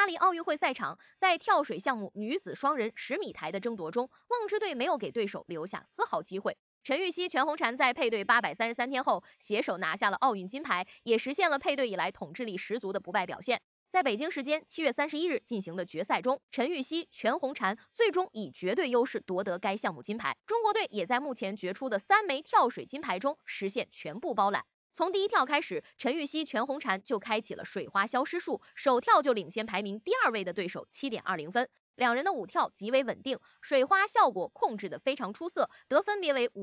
巴黎奥运会赛场，在跳水项目女子双人10米台的争夺中，梦之队没有给对手留下丝毫机会。陈芋汐、全红婵在配对833天后，携手拿下了奥运金牌，也实现了配对以来统治力十足的不败表现。在北京时间7月31日进行的决赛中，陈芋汐、全红婵最终以绝对优势夺得该项目金牌。中国队也在目前决出的3枚跳水金牌中实现全部包揽。从第一跳开始，陈芋汐、全红婵就开启了水花消失术，首跳就领先排名第2位的对手7.20分。两人的舞跳极为稳定，水花效果控制得非常出色，得分别为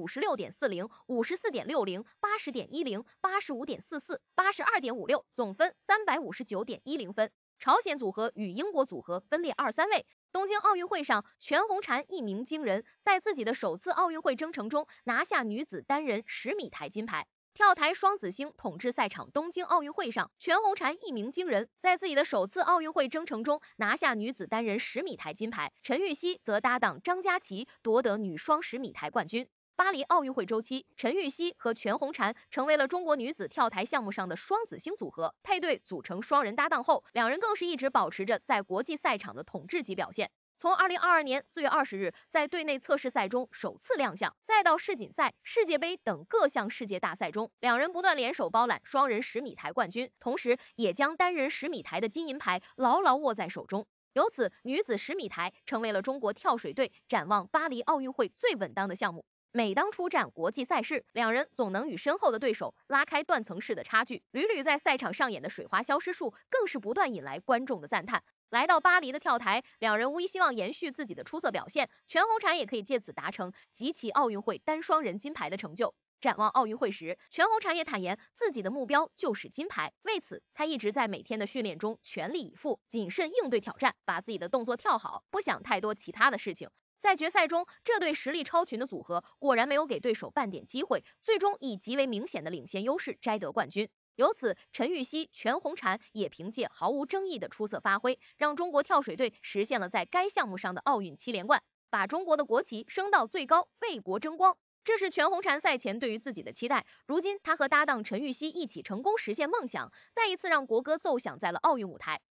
56.40、54.60、80.10、85.44、82.56，总分359.10分。朝鲜组合与英国组合分列2、3位。东京奥运会上，全红婵一鸣惊人，在自己的首次奥运会征程中拿下女子单人10米台金牌。跳台双子星统治赛场东京奥运会上，全红婵一鸣惊人，在自己的首次奥运会征程中拿下女子单人10米台金牌。陈芋汐则搭档张家齐夺得女双10米台冠军。巴黎奥运会周期，陈芋汐和全红婵成为了中国女子跳台项目上的双子星组合，配对组成双人搭档后，两人更是一直保持着在国际赛场的统治级表现。从2022年4月20日在队内测试赛中首次亮相，再到世锦赛、世界杯等各项世界大赛中，两人不断联手包揽双人10米台冠军，同时也将单人10米台的金银牌牢牢握在手中。由此，女子10米台成为了中国跳水队展望巴黎奥运会最稳当的项目。每当出战国际赛事，两人总能与身后的对手拉开断层式的差距，屡屡在赛场上演的水花消失术更是不断引来观众的赞叹。来到巴黎的跳台，两人无疑希望延续自己的出色表现，全红婵也可以借此达成集齐奥运会单双人金牌的成就。展望奥运会时，全红婵也坦言自己的目标就是金牌，为此她一直在每天的训练中全力以赴，谨慎应对挑战，把自己的动作跳好，不想太多其他的事情。在决赛中，这对实力超群的组合果然没有给对手半点机会，最终以极为明显的领先优势摘得冠军。由此，陈芋汐、全红婵也凭借毫无争议的出色发挥，让中国跳水队实现了在该项目上的奥运7连冠，把中国的国旗升到最高，为国争光。这是全红婵赛前对于自己的期待，如今她和搭档陈芋汐一起成功实现梦想，再一次让国歌奏响在了奥运舞台。